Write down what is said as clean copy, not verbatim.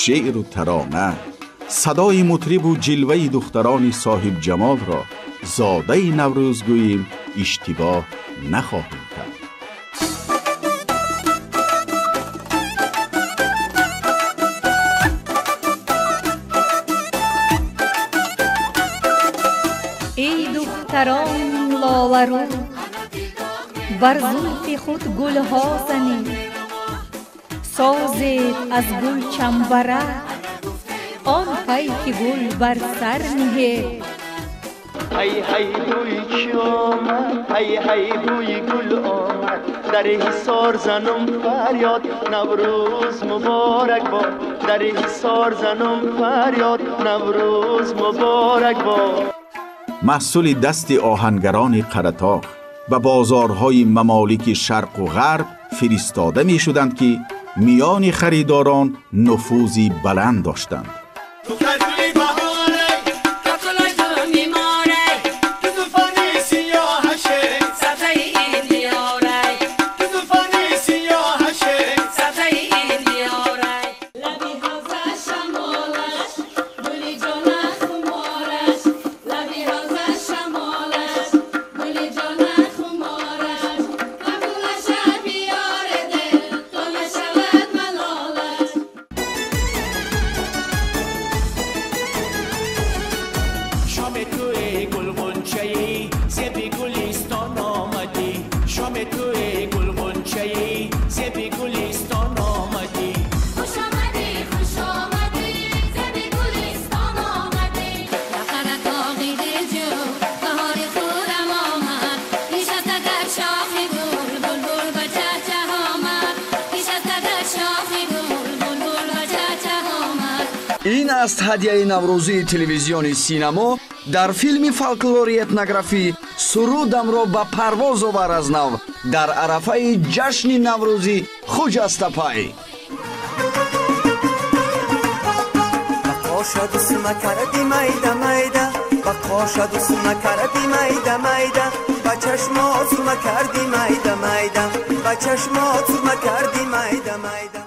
شعر و ترانه، صدای مطرب و جلوه دختران صاحب جمال را زاده نوروز گوییم اشتباه نخواهیم کرد. ای دختران لاله رو، بر زلف خود گلها زنید، سازید از گل چنبره، آن پیک گل بر سر نهید. هی هی بوی کی آمد، هی هی بوی گل آمد، در حصار زنم فریاد نوروز مبارک باد، در حصار زنم فریاد نوروز مبارک باد. محصول دست آهنگران قره‌طاق و بازارهای ممالک شرق و غرب فرستاده می شدند که میان خریداران نفوذی بلند داشتند. این است هدیه نوروزی تلویزیون سینما در فیلم فولکلوری اتنوگرافی سرودم را به پرواز آور از نو در عرفه جشن نوروزی خجسته پای. بقاشا دوسما کردی میده میده، بقاشا دوسما کردی میده میده، با چشمات ما کردی میده میده، با چشمات ما کردی میده میده.